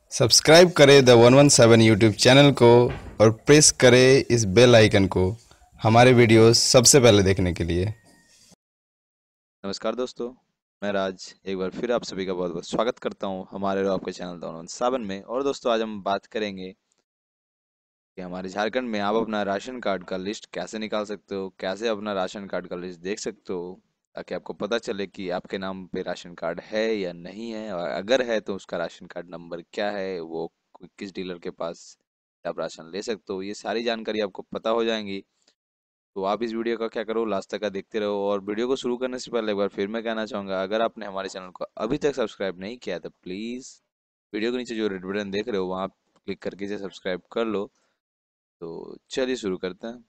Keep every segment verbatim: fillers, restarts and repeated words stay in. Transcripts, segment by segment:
Subscribe करें the one one seven YouTube channel को और प्रेस करें इस बेल आइकन को हमारे वीडियोस सबसे पहले देखने के लिए। नमस्कार दोस्तों, मैं राज एक बार फिर आप सभी का बहुत बहुत स्वागत करता हूं हमारे और आपके channel the one one seven में। और दोस्तों, आज हम बात करेंगे कि हमारे झारखंड में आप अपना राशन कार्ड का लिस्ट कैसे निकाल सकते हो, कैसे अपना राशन कार्ड का लिस्ट देख सकते हो, ताकि आपको पता चले कि आपके नाम पे राशन कार्ड है या नहीं है, और अगर है तो उसका राशन कार्ड नंबर क्या है, वो किस डीलर के पास आप राशन ले सकते हो। ये सारी जानकारी आपको पता हो जाएंगी। तो आप इस वीडियो का क्या करो, लास्ट तक का देखते रहो। और वीडियो को शुरू करने से पहले एक बार फिर मैं कहना चाहूँगा, अगर आपने हमारे चैनल को अभी तक सब्सक्राइब नहीं किया तो प्लीज़ वीडियो के नीचे जो रेड बटन देख रहे हो वहाँ क्लिक करके इसे सब्सक्राइब कर लो। तो चलिए शुरू करते हैं।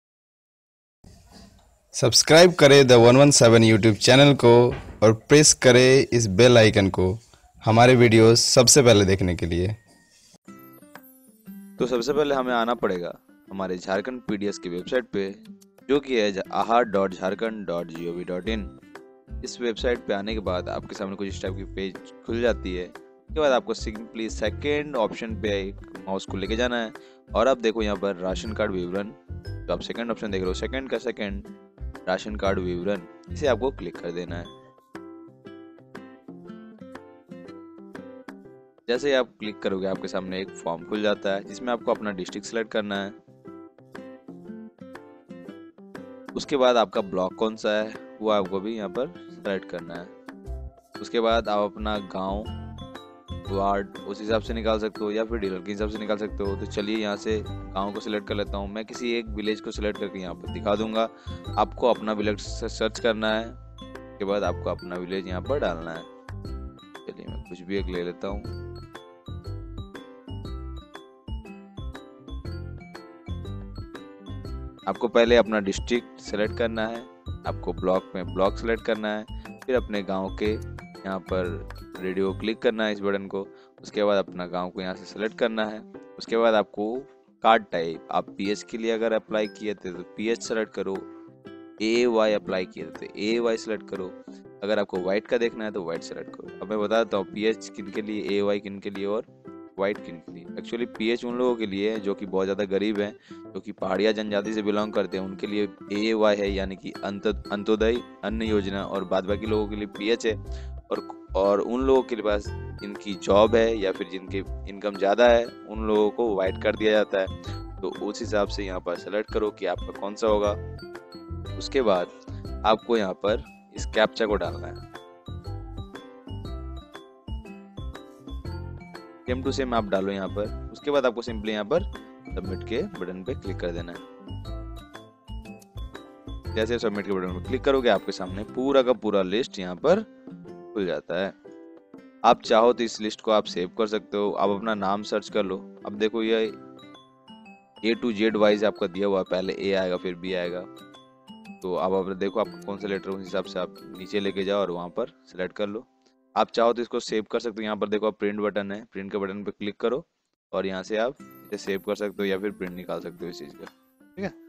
सब्सक्राइब करें the one one seven YouTube channel को और प्रेस करें इस बेल आइकन को हमारे वीडियोस सबसे पहले देखने के लिए। तो सबसे पहले हमें आना पड़ेगा हमारे झारखंड पीडीएस की वेबसाइट पे, जो कि है Aahar dot Jharkhand dot G O V dot in. इस वेबसाइट पे आने के बाद आपके सामने कुछ इस टाइप की पेज खुल जाती है। उसके बाद आपको सिंपली सेकेंड ऑप्शन पे एक माउस को लेके जाना है, और आप देखो यहाँ पर राशन कार्ड विवरण, तो आप सेकंड ऑप्शन देख रहे हो, सेकंड का सेकंड राशन कार्ड विवरण, इसे आपको क्लिक कर देना है। जैसे ही आप क्लिक करोगे आपके सामने एक फॉर्म खुल जाता है, जिसमें आपको अपना डिस्ट्रिक्ट सिलेक्ट करना है। उसके बाद आपका ब्लॉक कौन सा है वो आपको भी यहाँ पर सेलेक्ट करना है। उसके बाद आप अपना गांव, वार्ड उस हिसाब से निकाल सकते हो, या फिर डीलर के हिसाब से निकाल सकते हो। तो चलिए यहाँ से गांव को सिलेक्ट कर लेता हूँ। मैं किसी एक विलेज को सिलेक्ट करके यहाँ पर दिखा दूंगा। आपको अपना विलेज सर्च करना है। उसके बाद आपको अपना विलेज यहाँ पर डालना है। चलिए मैं कुछ भी एक ले लेता हूँ। आपको पहले अपना डिस्ट्रिक्ट सेलेक्ट करना है, आपको ब्लॉक में ब्लॉक सेलेक्ट करना है, फिर अपने गांव के यहाँ पर रेडियो क्लिक करना है इस बटन को। उसके बाद अपना गांव को यहाँ से सेलेक्ट करना है। उसके बाद आपको कार्ड टाइप, आप पीएच के लिए अगर अप्लाई किए थे तो पीएच सेलेक्ट करो, एएवाई अप्लाई किए थे तो एएवाई सेलेक्ट करो, अगर आपको वाइट का देखना है तो वाइट सेलेक्ट करो। अब मैं बता देता हूँ पीएच किन के लिए, एएवाई किन के लिए और वाइट किन के लिए। एक्चुअली पीएच उन लोगों के लिए है जो कि बहुत ज़्यादा गरीब हैं, जो कि पहाड़िया जनजाति से बिलोंग करते हैं, उनके लिए एएवाई है, यानी कि अंत्योदय अन्न योजना, और बाद बाकी लोगों के लिए पीएच है। और और उन लोगों के पास जिनकी जॉब है या फिर जिनकी इनकम ज़्यादा है, उन लोगों को वाइट कर दिया जाता है। तो उस हिसाब से यहाँ पर सेलेक्ट करो कि आपका कौन सा होगा। उसके बाद आपको यहाँ पर इस कैप्चा को डालना है। सेम टू सेम आप डालो यहाँ पर। उसके बाद आपको सिंपली यहाँ पर सबमिट के बटन पे क्लिक कर देना है। जैसे सबमिट के बटन पे क्लिक करोगे आपके सामने पूरा का पूरा लिस्ट यहाँ पर खुल जाता है। आप चाहो तो इस लिस्ट को आप सेव कर सकते हो। आप अपना नाम सर्च कर लो। अब देखो ये ए टू जेड वाइज आपका दिया हुआ है, पहले ए आएगा फिर बी आएगा। तो अब आप देखो आपको कौन सा लेटर, उस हिसाब से आप नीचे लेके जाओ और वहाँ पर सिलेक्ट कर लो। आप चाहो तो इसको सेव कर सकते हो। यहाँ पर देखो प्रिंट बटन है, प्रिंट के बटन पे क्लिक करो और यहाँ से आप इसे सेव कर सकते हो या फिर प्रिंट निकाल सकते हो इस चीज़ का। ठीक है,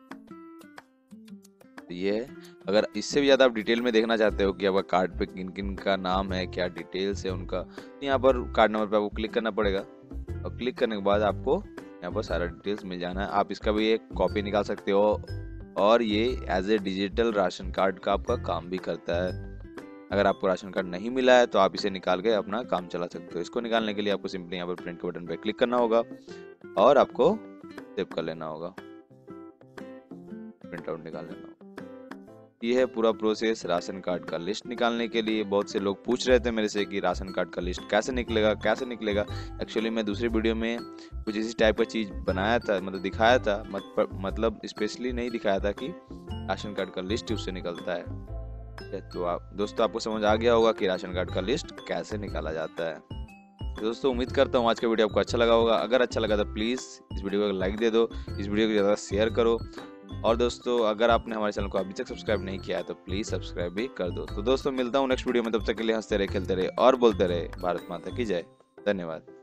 तो ये है। अगर इससे भी ज़्यादा आप डिटेल में देखना चाहते हो कि आपका कार्ड पे किन किन का नाम है, क्या डिटेल्स है उनका, तो यहाँ पर कार्ड नंबर पे आपको क्लिक करना पड़ेगा। और क्लिक करने के बाद आपको यहाँ पर सारा डिटेल्स मिल जाना है। आप इसका भी एक कॉपी निकाल सकते हो, और ये as a digital ration card का आपका काम भी करता है। अगर आपको राशन कार्ड नहीं मिला है तो आप इसे निकाल के अपना काम चला सकते हो। इसको निकालने के लिए आपको सिंपली यहाँ पर प्रिंट के बटन पे क्लिक करना होगा और आपको सेव कर लेना होगा, प्रिंट आउट निकाल लेना होगा। ये है पूरा प्रोसेस राशन कार्ड का लिस्ट निकालने के लिए। बहुत से लोग पूछ रहे थे मेरे से कि राशन कार्ड का लिस्ट कैसे निकलेगा कैसे निकलेगा। एक्चुअली मैं दूसरी वीडियो में कुछ इसी टाइप का चीज़ बनाया था, मतलब दिखाया था, मत, मतलब स्पेशली नहीं दिखाया था कि राशन कार्ड का लिस्ट उससे निकलता है। तो आप दोस्तों आपको समझ आ गया होगा कि राशन कार्ड का लिस्ट कैसे निकाला जाता है। तो दोस्तों उम्मीद करता हूँ आज का वीडियो आपको अच्छा लगा होगा। अगर अच्छा लगा तो प्लीज़ इस वीडियो को लाइक दे दो, इस वीडियो को ज़्यादा शेयर करो। और दोस्तों अगर आपने हमारे चैनल को अभी तक सब्सक्राइब नहीं किया है तो प्लीज़ सब्सक्राइब भी कर दो। तो दोस्तों मिलता हूँ नेक्स्ट वीडियो में, तब तक के लिए हंसते रहे, खेलते रहे और बोलते रहे भारत माता की जय। धन्यवाद।